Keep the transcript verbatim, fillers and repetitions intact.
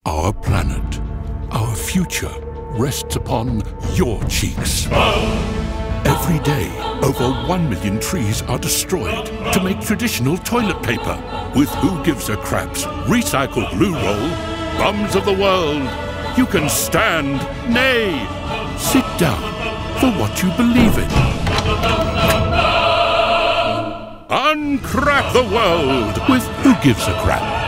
Our planet, our future, rests upon your cheeks. Every day, over one million trees are destroyed to make traditional toilet paper. With Who Gives a Crap's recycled glue roll, Bums of the World, you can stand, nay, sit down for what you believe in. Uncrap the World with Who Gives a Crap.